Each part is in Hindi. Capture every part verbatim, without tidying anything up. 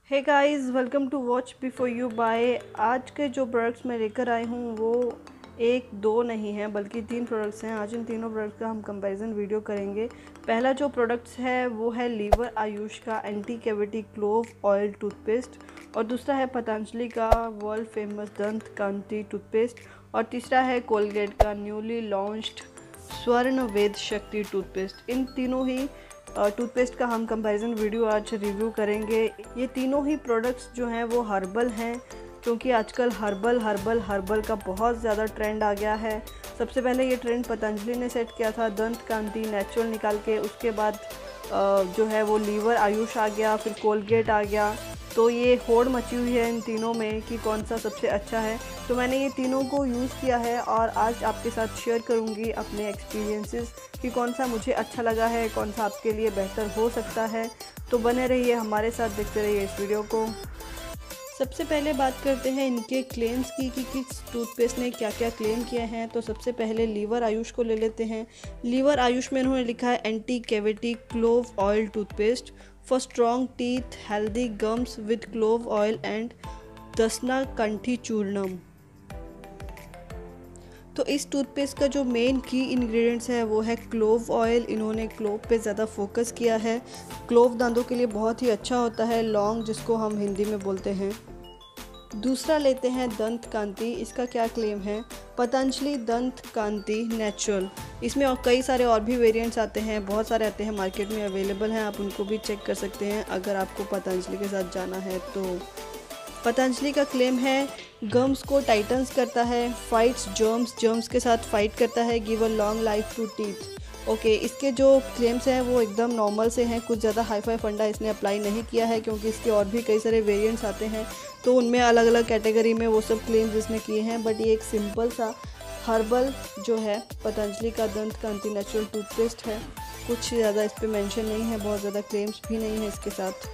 Hey guys, welcome to watch before you buy. आज के जो प्रोडक्ट्स मैं लेकर आई हूँ वो एक दो नहीं है बल्कि तीन प्रोडक्ट्स हैं। आज इन तीनों प्रोडक्ट्स का हम कंपैरिजन वीडियो करेंगे। पहला जो प्रोडक्ट्स है वो है लीवर आयुष का anti cavity clove oil toothpaste, और दूसरा है पतंजलि का वर्ल्ड फेमस दंत कांति टूथपेस्ट, और तीसरा है कोलगेट का न्यूली लॉन्च्ड स्वर्ण वेद शक्ति टूथपेस्ट। इन तीनों ही टूथपेस्ट का हम कंपैरिजन वीडियो आज रिव्यू करेंगे। ये तीनों ही प्रोडक्ट्स जो हैं वो हर्बल हैं, क्योंकि आजकल हर्बल हर्बल हर्बल का बहुत ज़्यादा ट्रेंड आ गया है। सबसे पहले ये ट्रेंड पतंजलि ने सेट किया था दंत कांति नेचुरल निकाल के, उसके बाद जो है वो लीवर आयुष आ गया, फिर कोलगेट आ गया। तो ये होड़ मची हुई है इन तीनों में कि कौन सा सबसे अच्छा है। तो मैंने ये तीनों को यूज़ किया है और आज आपके साथ शेयर करूँगी अपने एक्सपीरियंसेस कि कौन सा मुझे अच्छा लगा है, कौन सा आपके लिए बेहतर हो सकता है। तो बने रहिए हमारे साथ, देखते रहिए इस वीडियो को। सबसे पहले बात करते हैं इनके क्लेम्स की कि किस टूथपेस्ट ने क्या क्या क्लेम किए हैं। तो सबसे पहले लीवर आयुष को ले लेते हैं। लीवर आयुष में इन्होंने लिखा है anti cavity clove oil toothpaste for strong teeth healthy gums with clove oil and दसना कंठी चूर्णम। तो इस टूथपेस्ट का जो मेन की इंग्रेडिएंट्स है वो है क्लोव ऑयल। इन्होंने क्लोव पे ज़्यादा फोकस किया है। क्लोव दांतों के लिए बहुत ही अच्छा होता है, लौंग जिसको हम हिंदी में बोलते हैं। दूसरा लेते हैं दंत कांति। इसका क्या क्लेम है? पतंजलि दंत कांति नेचुरल। इसमें और कई सारे और भी वेरिएंट्स आते हैं, बहुत सारे आते हैं, मार्केट में अवेलेबल हैं, आप उनको भी चेक कर सकते हैं अगर आपको पतंजलि के साथ जाना है तो। पतंजलि का क्लेम है गम्स को टाइटन्स करता है, फाइट्स जर्म्स जर्म्स के साथ फाइट करता है, give a long life to teeth. Okay, इसके जो क्लेम्स हैं वो एकदम नॉर्मल से हैं, कुछ ज़्यादा हाई फाई फंडा इसने अप्लाई नहीं किया है, क्योंकि इसके और भी कई सारे वेरिएंट्स आते हैं तो उनमें अलग अलग कैटेगरी में वो सब क्लेम्स इसने किए हैं। बट ये एक सिंपल सा हर्बल जो है पतंजलि का दंत कांति नेचुरल टूथपेस्ट है। कुछ ज़्यादा इस पर मैंशन नहीं है, बहुत ज़्यादा क्लेम्स भी नहीं है इसके साथ।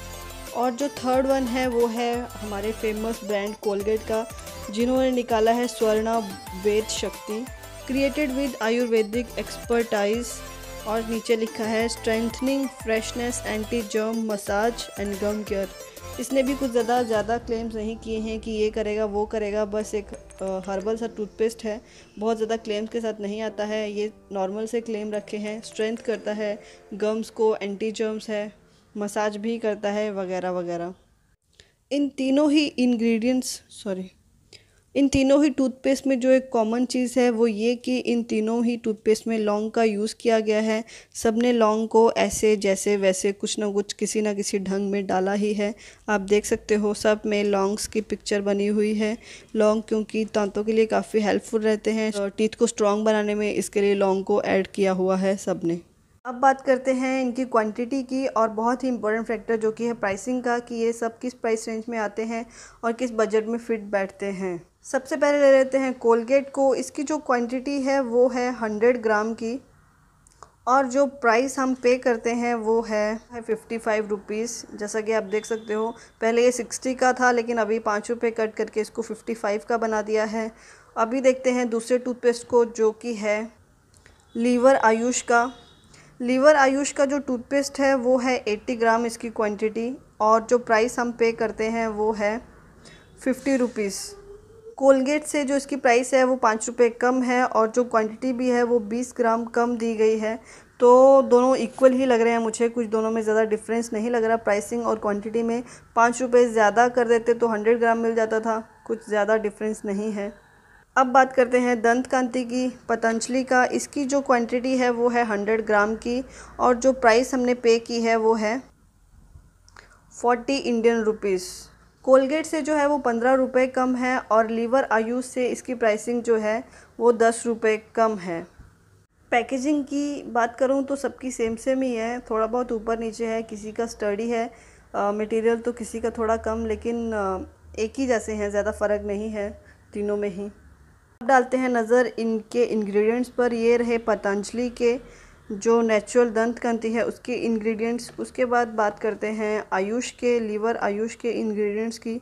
और जो थर्ड वन है वो है हमारे फेमस ब्रांड कोलगेट का, जिन्होंने निकाला है स्वर्णा वेद शक्ति क्रिएटेड विद आयुर्वेदिक एक्सपर्टाइज, और नीचे लिखा है strengthening freshness anti germ massage and gum care. इसने भी कुछ ज़्यादा ज़्यादा क्लेम्स नहीं किए हैं कि ये करेगा वो करेगा, बस एक हर्बल सा टूथपेस्ट है, बहुत ज़्यादा क्लेम्स के साथ नहीं आता है। ये नॉर्मल से क्लेम रखे हैं, स्ट्रेंथ करता है गम्स को, एंटी जर्म्स है, मसाज भी करता है, वगैरह वगैरह। इन तीनों ही इंग्रेडिएंट्स सॉरी इन तीनों ही टूथपेस्ट में जो एक कॉमन चीज़ है वो ये कि इन तीनों ही टूथपेस्ट में लौंग का यूज़ किया गया है। सब ने लौंग को ऐसे जैसे वैसे कुछ ना कुछ किसी ना किसी ढंग में डाला ही है। आप देख सकते हो सब में लौंग्स की पिक्चर बनी हुई है। लौंग क्योंकि दांतों के लिए काफ़ी हेल्पफुल रहते हैं, टीथ को स्ट्रॉन्ग बनाने में, इसके लिए लौंग को ऐड किया हुआ है सब ने। अब बात करते हैं इनकी क्वांटिटी की, और बहुत ही इंपॉर्टेंट फैक्टर जो कि है प्राइसिंग का, कि ये सब किस प्राइस रेंज में आते हैं और किस बजट में फिट बैठते हैं। सबसे पहले ले लेते हैं कोलगेट को। इसकी जो क्वांटिटी है वो है हंड्रेड ग्राम की, और जो प्राइस हम पे करते हैं वो है फिफ्टी फाइव रुपीज़। जैसा कि आप देख सकते हो पहले ये सिक्सटी का था, लेकिन अभी पाँच रुपये कट करके इसको फिफ्टी फाइव का बना दिया है। अभी देखते हैं दूसरे टूथपेस्ट को जो कि है लीवर आयुष का। लीवर आयुष का जो टूथपेस्ट है वो है अस्सी ग्राम इसकी क्वांटिटी, और जो प्राइस हम पे करते हैं वो है फिफ्टी रुपीज़। कोलगेट से जो इसकी प्राइस है वो पाँच रुपये कम है, और जो क्वांटिटी भी है वो बीस ग्राम कम दी गई है। तो दोनों इक्वल ही लग रहे हैं मुझे, कुछ दोनों में ज़्यादा डिफरेंस नहीं लग रहा प्राइसिंग और क्वांटिटी में। पाँच रुपये ज़्यादा कर देते तो हंड्रेड ग्राम मिल जाता था, कुछ ज़्यादा डिफरेंस नहीं है। अब बात करते हैं दंत कांति की, पतंजलि का। इसकी जो क्वांटिटी है वो है हंड्रेड ग्राम की, और जो प्राइस हमने पे की है वो है फोर्टी इंडियन रुपीज़। कोलगेट से जो है वो पंद्रह रुपये कम है, और लीवर आयुष से इसकी प्राइसिंग जो है वो दस रुपये कम है। पैकेजिंग की बात करूं तो सबकी सेम सेम ही है, थोड़ा बहुत ऊपर नीचे है, किसी का स्टडी है मटेरियल तो किसी का थोड़ा कम, लेकिन आ, एक ही जैसे हैं, ज़्यादा फ़र्क नहीं है तीनों में ही। अब डालते हैं नज़र इनके इंग्रेडिएंट्स पर। ये रहे पतंजलि के जो नेचुरल दंत कांति है उसके इंग्रेडिएंट्स। उसके बाद बात करते हैं आयुष के, लीवर आयुष के इंग्रेडिएंट्स की।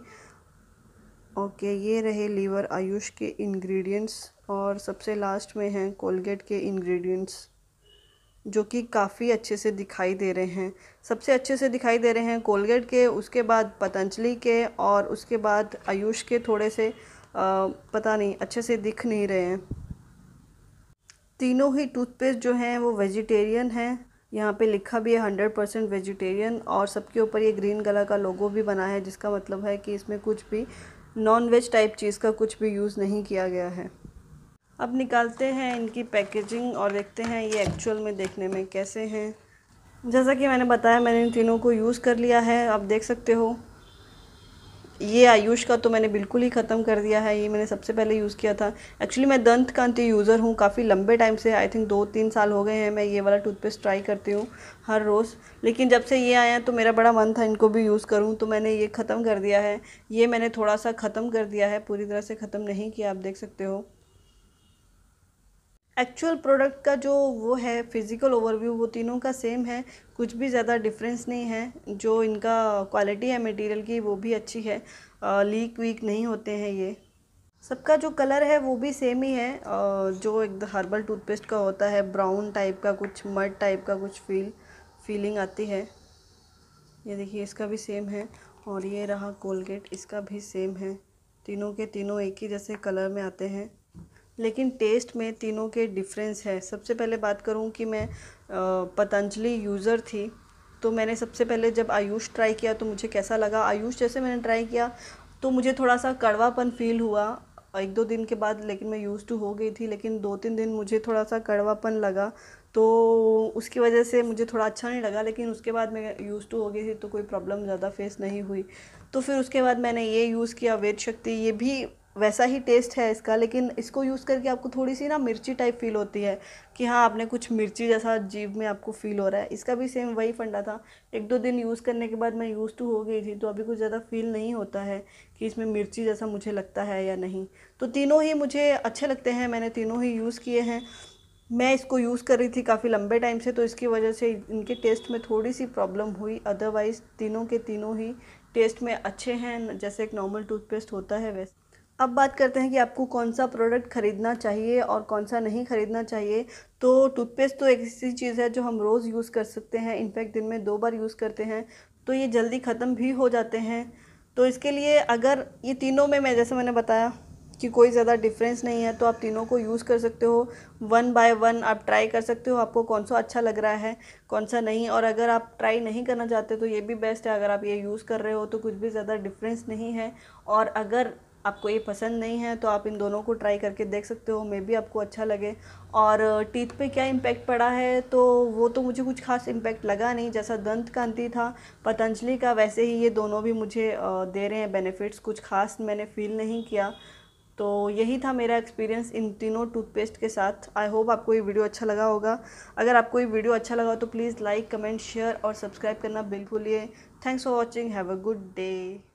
ओके, ये रहे लीवर आयुष के इंग्रेडिएंट्स, और सबसे लास्ट में हैं कोलगेट के इंग्रेडिएंट्स। जो कि काफ़ी अच्छे से दिखाई दे रहे हैं। सबसे अच्छे से दिखाई दे रहे हैं कोलगेट के, उसके बाद पतंजलि के, और उसके बाद आयुष के थोड़े से आ, पता नहीं अच्छे से दिख नहीं रहे हैं। तीनों ही टूथपेस्ट जो हैं वो वेजिटेरियन हैं। यहाँ पे लिखा भी है हंड्रेड परसेंट वेजिटेरियन, और सबके ऊपर ये ग्रीन कलर का लोगो भी बना है, जिसका मतलब है कि इसमें कुछ भी नॉन वेज टाइप चीज़ का कुछ भी यूज़ नहीं किया गया है। अब निकालते हैं इनकी पैकेजिंग और देखते हैं ये एक्चुअल में देखने में कैसे हैं। जैसा कि मैंने बताया, मैंने इन तीनों को यूज़ कर लिया है। आप देख सकते हो, ये आयुष का तो मैंने बिल्कुल ही ख़त्म कर दिया है। ये मैंने सबसे पहले यूज़ किया था। एक्चुअली मैं दंत कांति यूज़र हूँ काफ़ी लंबे टाइम से, आई थिंक दो तीन साल हो गए हैं मैं ये वाला टूथपेस्ट ट्राई करती हूँ हर रोज़। लेकिन जब से ये आया तो मेरा बड़ा मन था इनको भी यूज़ करूँ, तो मैंने ये ख़त्म कर दिया है। ये मैंने थोड़ा सा ख़त्म कर दिया है, पूरी तरह से ख़त्म नहीं किया, आप देख सकते हो। एक्चुअल प्रोडक्ट का जो वो है फिज़िकल ओवरव्यू, वो तीनों का सेम है, कुछ भी ज़्यादा डिफरेंस नहीं है। जो इनका क्वालिटी है मटेरियल की वो भी अच्छी है, लीक वीक नहीं होते हैं ये। सबका जो कलर है वो भी सेम ही है, अ, जो एक हर्बल टूथपेस्ट का होता है, ब्राउन टाइप का, कुछ मड टाइप का कुछ फील फीलिंग आती है। ये देखिए इसका भी सेम है, और ये रहा कोलगेट, इसका भी सेम है। तीनों के तीनों एक ही जैसे कलर में आते हैं, लेकिन टेस्ट में तीनों के डिफरेंस है। सबसे पहले बात करूं कि मैं पतंजलि यूज़र थी, तो मैंने सबसे पहले जब आयुष ट्राई किया तो मुझे कैसा लगा। आयुष जैसे मैंने ट्राई किया तो मुझे थोड़ा सा कड़वापन फील हुआ एक दो दिन के बाद, लेकिन मैं यूज़ टू हो गई थी। लेकिन दो तीन दिन मुझे थोड़ा सा कड़वापन लगा, तो उसकी वजह से मुझे थोड़ा अच्छा नहीं लगा। लेकिन उसके बाद मैं यूज़ टू हो गई थी तो कोई प्रॉब्लम ज़्यादा फेस नहीं हुई। तो फिर उसके बाद मैंने ये यूज़ किया वेद शक्ति। ये भी वैसा ही टेस्ट है इसका, लेकिन इसको यूज़ करके आपको थोड़ी सी ना मिर्ची टाइप फील होती है कि हाँ आपने कुछ मिर्ची जैसा जीभ में आपको फील हो रहा है। इसका भी सेम वही फंडा था। एक दो दिन यूज़ करने के बाद मैं यूज़ टू हो गई थी, तो अभी कुछ ज़्यादा फील नहीं होता है कि इसमें मिर्ची जैसा मुझे लगता है या नहीं। तो तीनों ही मुझे अच्छे लगते हैं, मैंने तीनों ही यूज़ किए हैं। मैं इसको यूज़ कर रही थी काफ़ी लंबे टाइम से, तो इसकी वजह से इनके टेस्ट में थोड़ी सी प्रॉब्लम हुई। अदरवाइज़ तीनों के तीनों ही टेस्ट में अच्छे हैं, जैसे एक नॉर्मल टूथपेस्ट होता है वैसे। अब बात करते हैं कि आपको कौन सा प्रोडक्ट ख़रीदना चाहिए और कौन सा नहीं ख़रीदना चाहिए। तो टूथपेस्ट तो एक ऐसी चीज़ है जो हम रोज़ यूज़ कर सकते हैं, इनफैक्ट दिन में दो बार यूज़ करते हैं, तो ये जल्दी ख़त्म भी हो जाते हैं। तो इसके लिए अगर ये तीनों में मैं जैसे मैंने बताया कि कोई ज़्यादा डिफरेंस नहीं है, तो आप तीनों को यूज़ कर सकते हो। वन बाय वन आप ट्राई कर सकते हो, आपको कौन सा अच्छा लग रहा है कौन सा नहीं। और अगर आप ट्राई नहीं करना चाहते तो ये भी बेस्ट है, अगर आप ये यूज़ कर रहे हो तो कुछ भी ज़्यादा डिफरेंस नहीं है। और अगर आपको ये पसंद नहीं है तो आप इन दोनों को ट्राई करके देख सकते हो, मे बी आपको अच्छा लगे। और टीथ पे क्या इम्पैक्ट पड़ा है, तो वो तो मुझे कुछ खास इम्पैक्ट लगा नहीं। जैसा दंत कांति था पतंजलि का, वैसे ही ये दोनों भी मुझे दे रहे हैं बेनिफिट्स, कुछ खास मैंने फील नहीं किया। तो यही था मेरा एक्सपीरियंस इन तीनों टूथपेस्ट के साथ। आई होप आपको ये वीडियो अच्छा लगा होगा। अगर आपको ये वीडियो अच्छा लगा तो प्लीज़ लाइक कमेंट शेयर और सब्सक्राइब करना बिल्कुल भूलिए। Thanks for watching, have a good day.